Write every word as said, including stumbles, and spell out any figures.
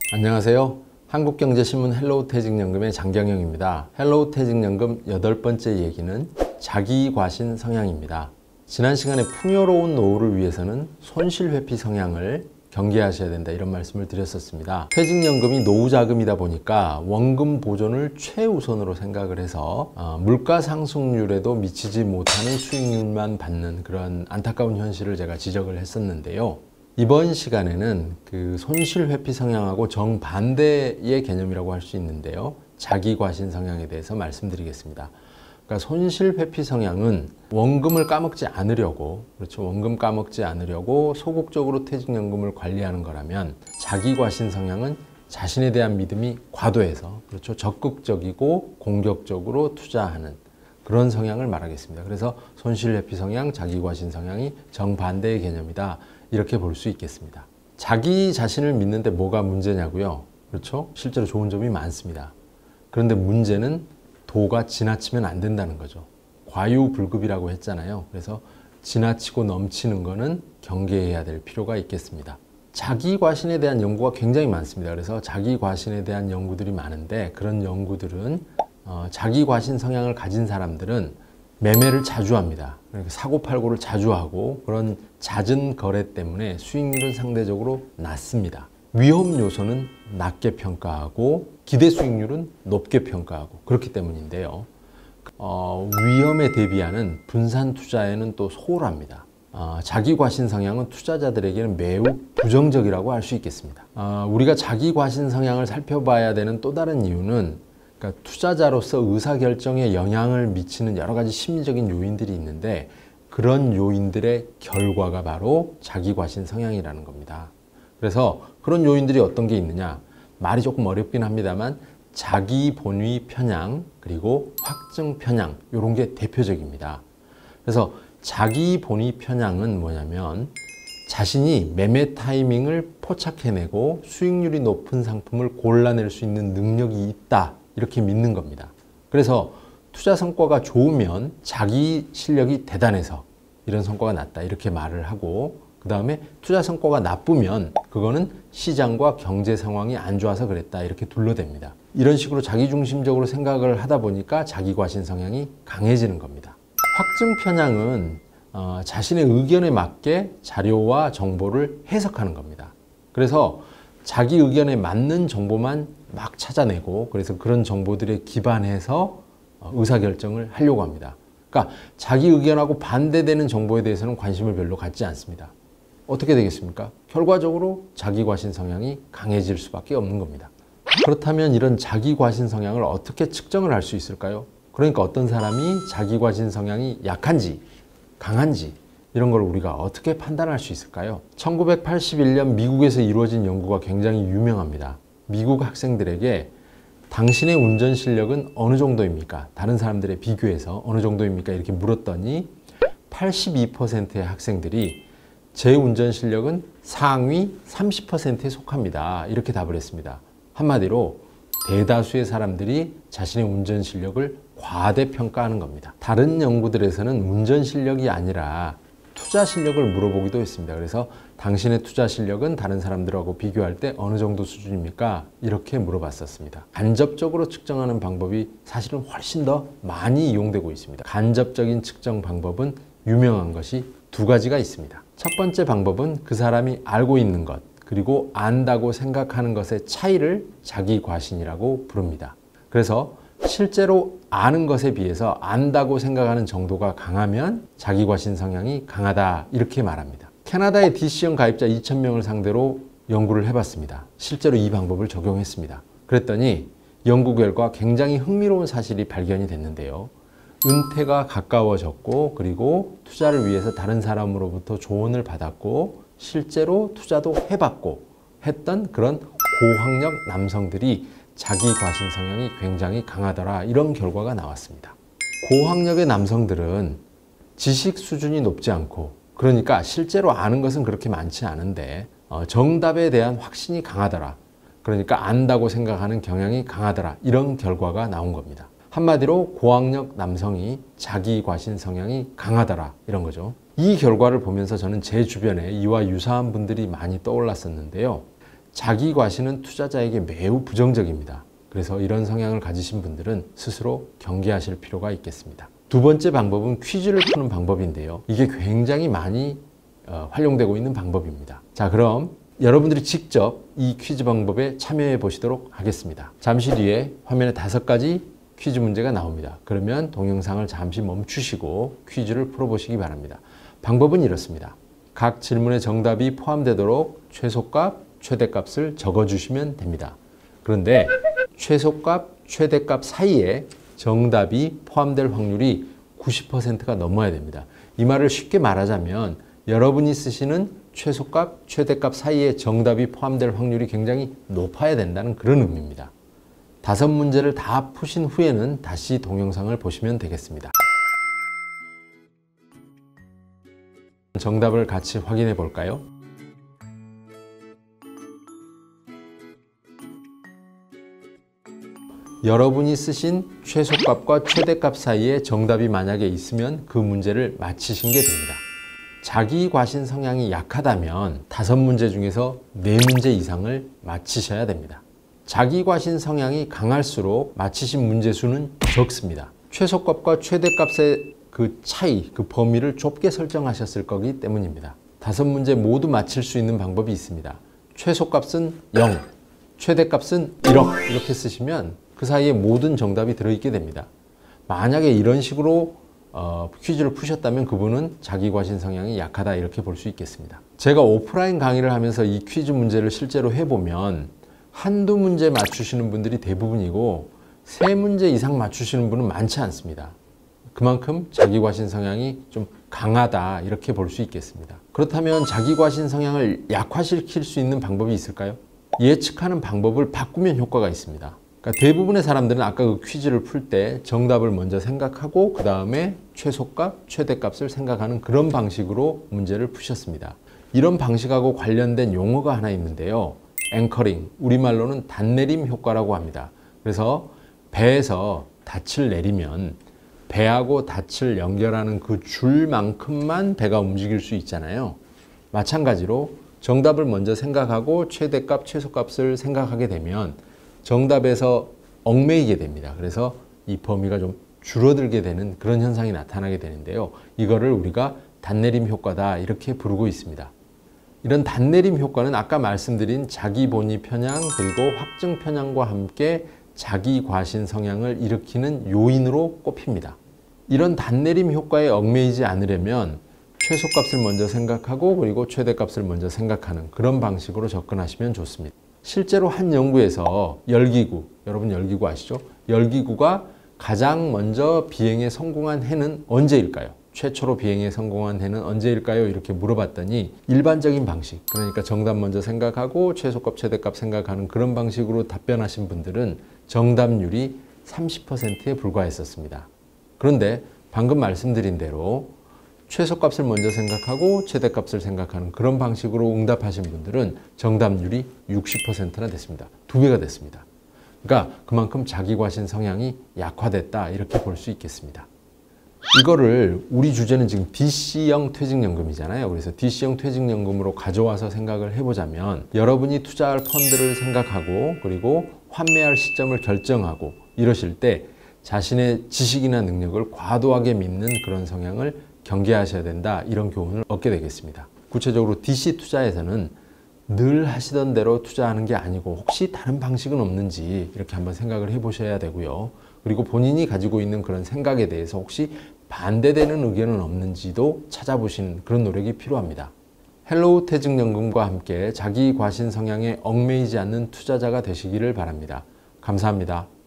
안녕하세요. 한국경제신문 헬로우 퇴직연금의 장경영입니다. 헬로우 퇴직연금 여덟 번째 얘기는 자기과신 성향입니다. 지난 시간에 풍요로운 노후를 위해서는 손실회피 성향을 경계하셔야 된다, 이런 말씀을 드렸었습니다. 퇴직연금이 노후자금이다 보니까 원금 보존을 최우선으로 생각을 해서 어, 물가 상승률에도 미치지 못하는 수익률만 받는 그런 안타까운 현실을 제가 지적을 했었는데요. 이번 시간에는 그 손실회피 성향하고 정반대의 개념이라고 할 수 있는데요. 자기과신 성향에 대해서 말씀드리겠습니다. 그러니까 손실회피 성향은 원금을 까먹지 않으려고, 그렇죠, 원금 까먹지 않으려고 소극적으로 퇴직연금을 관리하는 거라면, 자기과신 성향은 자신에 대한 믿음이 과도해서, 그렇죠, 적극적이고 공격적으로 투자하는 그런 성향을 말하겠습니다. 그래서 손실회피 성향, 자기과신 성향이 정반대의 개념이다, 이렇게 볼 수 있겠습니다. 자기 자신을 믿는데 뭐가 문제냐고요? 그렇죠? 실제로 좋은 점이 많습니다. 그런데 문제는 도가 지나치면 안 된다는 거죠. 과유불급이라고 했잖아요. 그래서 지나치고 넘치는 거는 경계해야 될 필요가 있겠습니다. 자기 과신에 대한 연구가 굉장히 많습니다. 그래서 자기 과신에 대한 연구들이 많은데, 그런 연구들은 어, 자기 과신 성향을 가진 사람들은 매매를 자주 합니다. 그러니까 사고팔고를 자주 하고, 그런 잦은 거래 때문에 수익률은 상대적으로 낮습니다. 위험 요소는 낮게 평가하고 기대 수익률은 높게 평가하고, 그렇기 때문인데요. 어, 위험에 대비하는 분산 투자에는 또 소홀합니다. 어, 자기 과신 성향은 투자자들에게는 매우 부정적이라고 할 수 있겠습니다. 어, 우리가 자기 과신 성향을 살펴봐야 되는 또 다른 이유는, 그러니까 투자자로서 의사결정에 영향을 미치는 여러 가지 심리적인 요인들이 있는데, 그런 요인들의 결과가 바로 자기과신 성향이라는 겁니다. 그래서 그런 요인들이 어떤 게 있느냐, 말이 조금 어렵긴 합니다만 자기 본위 편향, 그리고 확증 편향, 이런 게 대표적입니다. 그래서 자기 본위 편향은 뭐냐면, 자신이 매매 타이밍을 포착해내고 수익률이 높은 상품을 골라낼 수 있는 능력이 있다, 이렇게 믿는 겁니다. 그래서 투자 성과가 좋으면 자기 실력이 대단해서 이런 성과가 났다, 이렇게 말을 하고, 그 다음에 투자 성과가 나쁘면 그거는 시장과 경제 상황이 안 좋아서 그랬다, 이렇게 둘러댑니다. 이런 식으로 자기중심적으로 생각을 하다 보니까 자기과신 성향이 강해지는 겁니다. 확증 편향은 어, 자신의 의견에 맞게 자료와 정보를 해석하는 겁니다. 그래서 자기 의견에 맞는 정보만 막 찾아내고, 그래서 그런 정보들에 기반해서 의사결정을 하려고 합니다. 그러니까 자기 의견하고 반대되는 정보에 대해서는 관심을 별로 갖지 않습니다. 어떻게 되겠습니까? 결과적으로 자기과신 성향이 강해질 수밖에 없는 겁니다. 그렇다면 이런 자기과신 성향을 어떻게 측정을 할 수 있을까요? 그러니까 어떤 사람이 자기과신 성향이 약한지 강한지, 이런 걸 우리가 어떻게 판단할 수 있을까요? 천구백팔십일 년 미국에서 이루어진 연구가 굉장히 유명합니다. 미국 학생들에게 당신의 운전 실력은 어느 정도입니까? 다른 사람들에 비교해서 어느 정도입니까? 이렇게 물었더니 팔십이 퍼센트의 학생들이 제 운전 실력은 상위 삼십 퍼센트에 속합니다, 이렇게 답을 했습니다. 한마디로 대다수의 사람들이 자신의 운전 실력을 과대평가하는 겁니다. 다른 연구들에서는 운전 실력이 아니라 투자 실력을 물어보기도 했습니다. 그래서 당신의 투자 실력은 다른 사람들하고 비교할 때 어느 정도 수준입니까? 이렇게 물어봤었습니다. 간접적으로 측정하는 방법이 사실은 훨씬 더 많이 이용되고 있습니다. 간접적인 측정 방법은 유명한 것이 두 가지가 있습니다. 첫 번째 방법은 그 사람이 알고 있는 것, 그리고 안다고 생각하는 것의 차이를 자기과신이라고 부릅니다. 그래서 실제로 아는 것에 비해서 안다고 생각하는 정도가 강하면 자기과신 성향이 강하다, 이렇게 말합니다. 캐나다의 디씨형 가입자 이천 명을 상대로 연구를 해봤습니다. 실제로 이 방법을 적용했습니다. 그랬더니 연구 결과 굉장히 흥미로운 사실이 발견이 됐는데요. 은퇴가 가까워졌고, 그리고 투자를 위해서 다른 사람으로부터 조언을 받았고, 실제로 투자도 해봤고 했던 그런 고학력 남성들이 자기과신 성향이 굉장히 강하더라, 이런 결과가 나왔습니다. 고학력의 남성들은 지식 수준이 높지 않고, 그러니까 실제로 아는 것은 그렇게 많지 않은데 어, 정답에 대한 확신이 강하더라, 그러니까 안다고 생각하는 경향이 강하더라, 이런 결과가 나온 겁니다. 한마디로 고학력 남성이 자기과신 성향이 강하더라, 이런 거죠. 이 결과를 보면서 저는 제 주변에 이와 유사한 분들이 많이 떠올랐었는데요. 자기 과신은 투자자에게 매우 부정적입니다. 그래서 이런 성향을 가지신 분들은 스스로 경계하실 필요가 있겠습니다. 두 번째 방법은 퀴즈를 푸는 방법인데요. 이게 굉장히 많이 어, 활용되고 있는 방법입니다. 자, 그럼 여러분들이 직접 이 퀴즈 방법에 참여해 보시도록 하겠습니다. 잠시 뒤에 화면에 다섯 가지 퀴즈 문제가 나옵니다. 그러면 동영상을 잠시 멈추시고 퀴즈를 풀어보시기 바랍니다. 방법은 이렇습니다. 각 질문의 정답이 포함되도록 최소값, 최대값을 적어주시면 됩니다. 그런데 최소값, 최대값 사이에 정답이 포함될 확률이 구십 퍼센트가 넘어야 됩니다. 이 말을 쉽게 말하자면 여러분이 쓰시는 최소값, 최대값 사이에 정답이 포함될 확률이 굉장히 높아야 된다는 그런 의미입니다. 다섯 문제를 다 푸신 후에는 다시 동영상을 보시면 되겠습니다. 정답을 같이 확인해 볼까요? 여러분이 쓰신 최소값과 최대값 사이에 정답이 만약에 있으면 그 문제를 맞히신 게 됩니다. 자기 과신 성향이 약하다면 다섯 문제 중에서 네 문제 이상을 맞히셔야 됩니다. 자기 과신 성향이 강할수록 맞히신 문제 수는 적습니다. 최소값과 최대값의 그 차이, 그 범위를 좁게 설정하셨을 거기 때문입니다. 다섯 문제 모두 맞힐 수 있는 방법이 있습니다. 최소값은 영, 최대값은 일억 이렇게 쓰시면 그 사이에 모든 정답이 들어있게 됩니다. 만약에 이런 식으로 어, 퀴즈를 푸셨다면 그분은 자기 과신 성향이 약하다 이렇게 볼 수 있겠습니다. 제가 오프라인 강의를 하면서 이 퀴즈 문제를 실제로 해보면 한두 문제 맞추시는 분들이 대부분이고 세 문제 이상 맞추시는 분은 많지 않습니다. 그만큼 자기 과신 성향이 좀 강하다 이렇게 볼 수 있겠습니다. 그렇다면 자기 과신 성향을 약화시킬 수 있는 방법이 있을까요? 예측하는 방법을 바꾸면 효과가 있습니다. 그러니까 대부분의 사람들은 아까 그 퀴즈를 풀 때 정답을 먼저 생각하고 그 다음에 최소값, 최대값을 생각하는 그런 방식으로 문제를 푸셨습니다. 이런 방식하고 관련된 용어가 하나 있는데요. 앵커링, 우리말로는 단내림 효과라고 합니다. 그래서 배에서 닻을 내리면 배하고 닻을 연결하는 그 줄만큼만 배가 움직일 수 있잖아요. 마찬가지로 정답을 먼저 생각하고 최대값, 최소값을 생각하게 되면 정답에서 얽매이게 됩니다. 그래서 이 범위가 좀 줄어들게 되는 그런 현상이 나타나게 되는데요. 이거를 우리가 단내림 효과다 이렇게 부르고 있습니다. 이런 단내림 효과는 아까 말씀드린 자기 본위 편향 그리고 확증 편향과 함께 자기 과신 성향을 일으키는 요인으로 꼽힙니다. 이런 단내림 효과에 얽매이지 않으려면 최소값을 먼저 생각하고 그리고 최대값을 먼저 생각하는 그런 방식으로 접근하시면 좋습니다. 실제로 한 연구에서 열기구, 여러분 열기구 아시죠? 열기구가 가장 먼저 비행에 성공한 해는 언제일까요? 최초로 비행에 성공한 해는 언제일까요? 이렇게 물어봤더니 일반적인 방식, 그러니까 정답 먼저 생각하고 최소값, 최대값 생각하는 그런 방식으로 답변하신 분들은 정답률이 삼십 퍼센트에 불과했었습니다. 그런데 방금 말씀드린 대로 최소값을 먼저 생각하고 최대값을 생각하는 그런 방식으로 응답하신 분들은 정답률이 육십 퍼센트나 됐습니다. 두 배가 됐습니다. 그러니까 그만큼 자기 과신 성향이 약화됐다 이렇게 볼 수 있겠습니다. 이거를 우리 주제는 지금 디씨형 퇴직연금이잖아요. 그래서 디씨형 퇴직연금으로 가져와서 생각을 해보자면 여러분이 투자할 펀드를 생각하고 그리고 환매할 시점을 결정하고 이러실 때 자신의 지식이나 능력을 과도하게 믿는 그런 성향을 경계하셔야 된다 이런 교훈을 얻게 되겠습니다. 구체적으로 디씨 투자에서는 늘 하시던 대로 투자하는 게 아니고 혹시 다른 방식은 없는지 이렇게 한번 생각을 해보셔야 되고요. 그리고 본인이 가지고 있는 그런 생각에 대해서 혹시 반대되는 의견은 없는지도 찾아보시는 그런 노력이 필요합니다. 헬로우 퇴직연금과 함께 자기 과신 성향에 얽매이지 않는 투자자가 되시기를 바랍니다. 감사합니다.